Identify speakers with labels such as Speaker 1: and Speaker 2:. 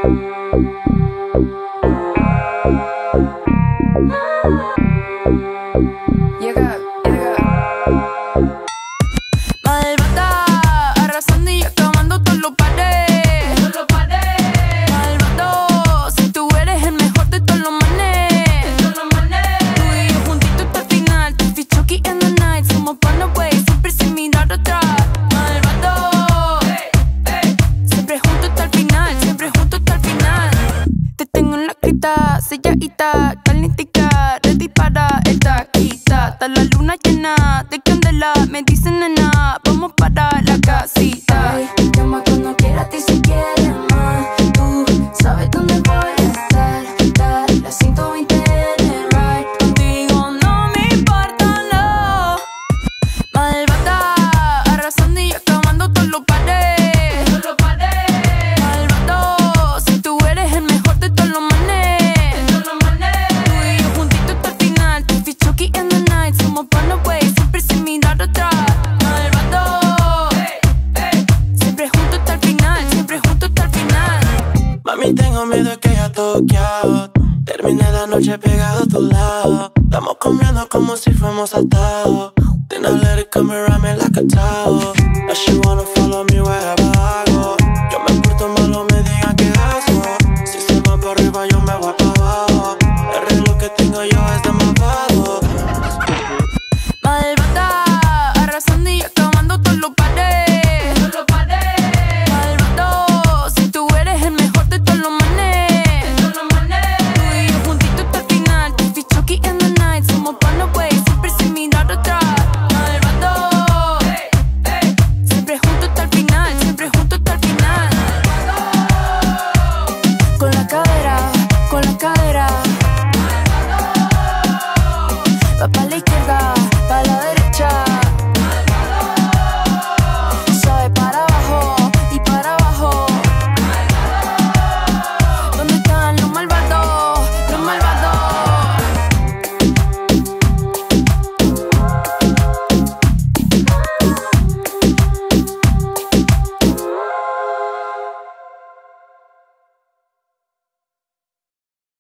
Speaker 1: Llega, Malvada, arrasando y acabando todos los pares. Malvado, si tú eres el mejor de todos los manes. Tú y yo juntitos hasta el final. Tiffy, Chucky and the night. Somos buenos, wey, siempre sin mirar atrás. Malvado, siempre juntos hasta el final. Siempre juntos hasta el final. Te tengo en la crita, selladita, calientica, ready para esta quita. Está la luna llena de candela, me dicen nena, vamos para la casita.
Speaker 2: Ay, llama cuando quieras y si quieres más. Tú sabes dónde voy a estar. Dale la 120 en el ride.
Speaker 1: Contigo no me importa, no. Malvada, arrasando y acabando todos los pares. Malvado, si tú eres el mejor de todos los manes. Tú y yo juntitos hasta el final. Tiffy, Chucky and the night. Somos buenos, wey, siempre sin mirar atrás. Malvado, siempre juntos hasta el final. Siempre juntos hasta el final.
Speaker 3: Mami, tengo miedo de que haya toqueado. Terminé la noche pegado a tu lado. Estamos comiendo como si fuéramos atados. Then I let it come around me like a towel. Now she wanna follow me where I